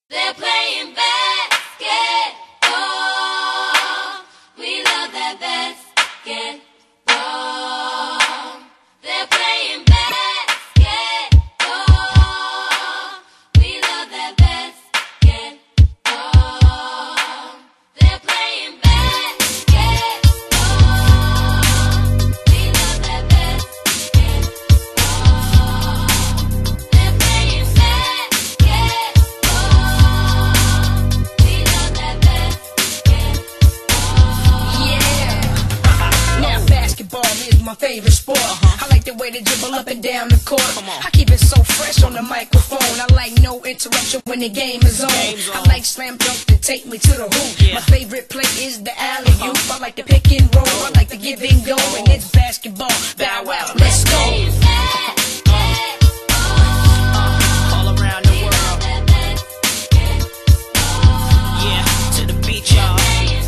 They're playing basketball. We love that basketball. They're playing basketball. We love that basketball. They're playing basketball. We love that basketball. They're playing basketball. We love that basketball. Yeah. Now basketball is my favorite sport. I like the way they dribble up and down the court. I keep it so fresh on the microphone. I like no interruption when the game is on. I like slam dunk to take me to the hoop. My favorite play is the alley-oop. I like the pick and roll. I like the give and go. And it's basketball. Bow wow, let's go. All around the world. Yeah, to the beach, y'all.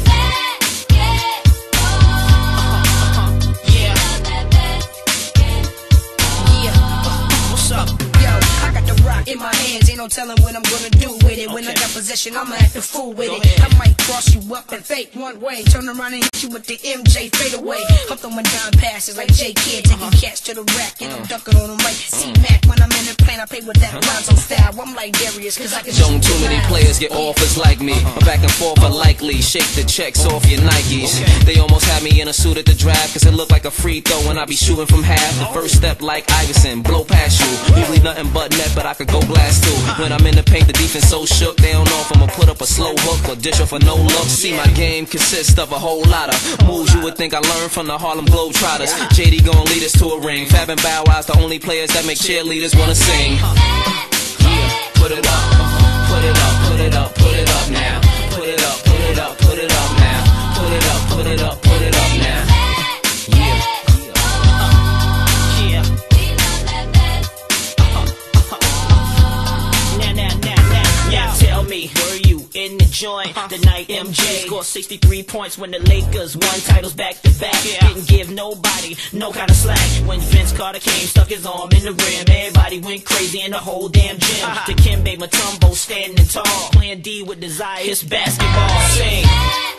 What's up? Yo, I got the rock in my hands, ain't no telling what I'm gonna do with it. When I got possession, I'ma act the fool with it. I might cross you up and fake one way, turn around and hit you with the MJ fadeaway. I'm throwing down passes like J Kidd, taking catch to the rack, and I'm dunking on them like C-Mac. When I'm in the plane, I play with that Lonzo style. I'm like Darius, cause I can Don't too many players get offers like me. I'm back and forth are likely. Shake the checks off your Nikes. They almost had me in a suit at the draft, cause it looked like a free throw when I be shooting from half. The first step like Iverson, blow past you. Usually nothing but net, but I could go blast too. When I'm in the paint, the defense so shook, they don't know if I'ma put up a slow hook or dish off for no look. See, my game consists of a whole lot of moves you would think I learned from the Harlem Globetrotters. JD gon' lead us to a ring. Fab and Bow Wow's the only players that make cheerleaders wanna sing. Yeah, put it up, put it up, put it up, put it up now. Put it up, put it up, put it up now. Put it up, put it up, put it up now. Yeah. Now tell me, were you in the joint the night MJ scored 63 points when the Lakers won titles back to back? Didn't give nobody no kind of slack. When Vince Carter came, stuck his arm in the rim, everybody went crazy in the whole damn gym. Dikembe Mutombo standing tall, playing D with desire. It's basketball. Sing.